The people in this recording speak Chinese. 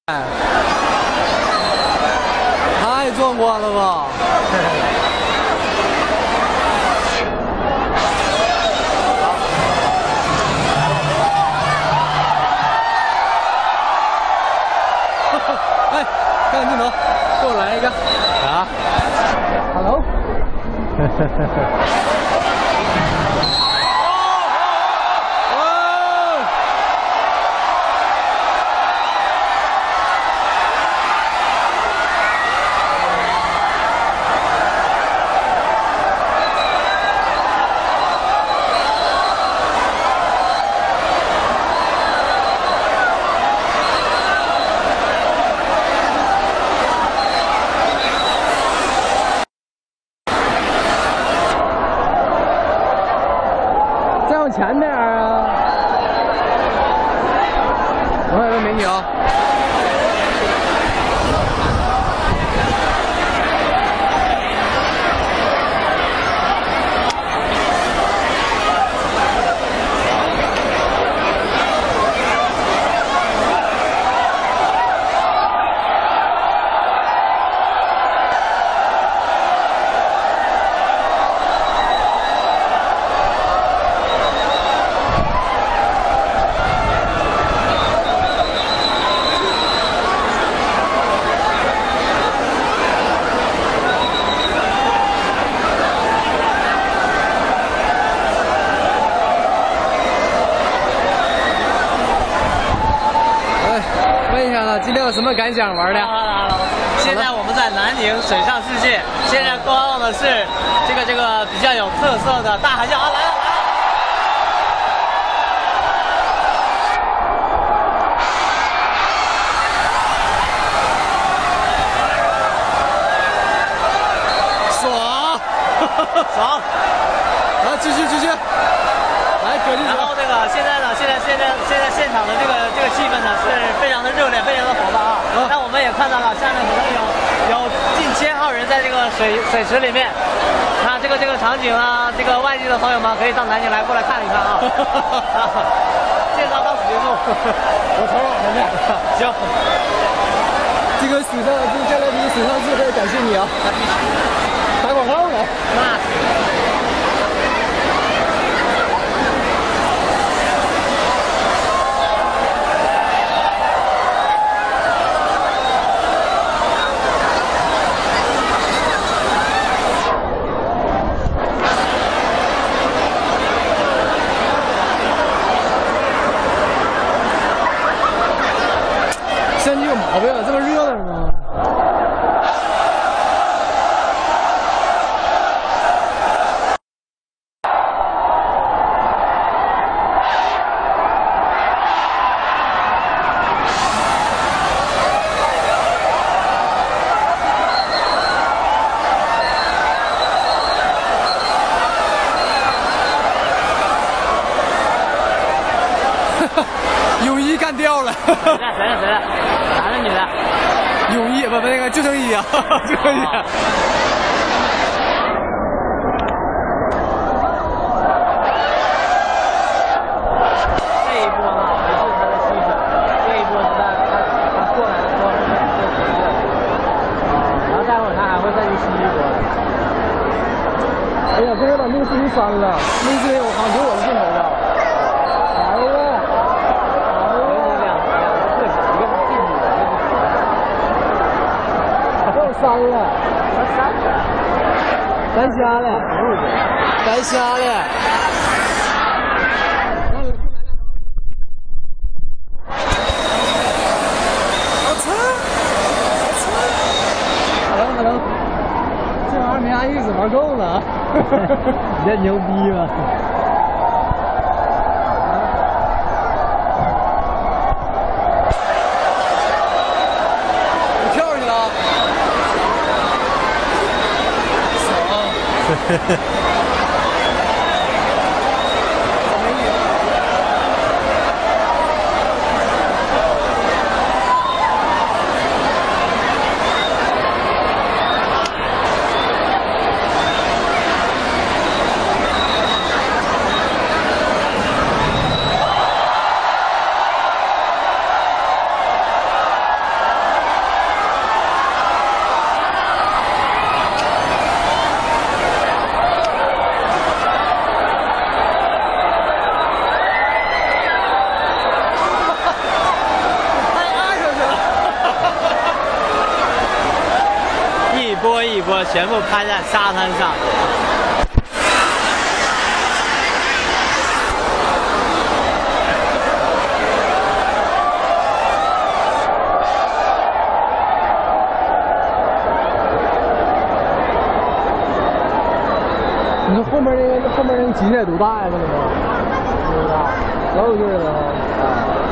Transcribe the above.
太壮观了吧！哎，看看镜头，给我来一个啊 ！Hello。前点啊！我有个美女啊！今天有什么感想玩的？ 现在我们在南宁水上世界，现在观望的是这个比较有特色的大海象啊，来了！ 爽， 爽！ 来，继续，来，搁进去。 然后现在现场的这个气氛呢是非常的热烈，非常的火爆啊！那我们也看到了，下面可能有近1000号人在这个水池里面。那这个场景啊，这个外地的朋友们可以到南京来过来看一看啊！介绍到此结束，我从网上面。行， 这个加勒比水上世界，感谢你啊！打广告呢？ 那。 身体有毛病，这么热的吗？泳衣干掉了。 谁了？男的女的？ 泳衣不那个救生衣啊，救生衣。 这一波呢不是他的牺牲，这一波是他过来的时候然后待会儿他还会再去吸一波。 哎呀，这个把那个视频删了，那个视频我好像有我的镜头的。来了。删了，咱瞎了，咱瞎了。我操！hello， 这玩意儿没啥意思，玩够了。你这牛逼吧？你跳上去了？ 我全部拍在沙滩上。 你说后面那个机械多大呀？那个不知道，老有劲了啊！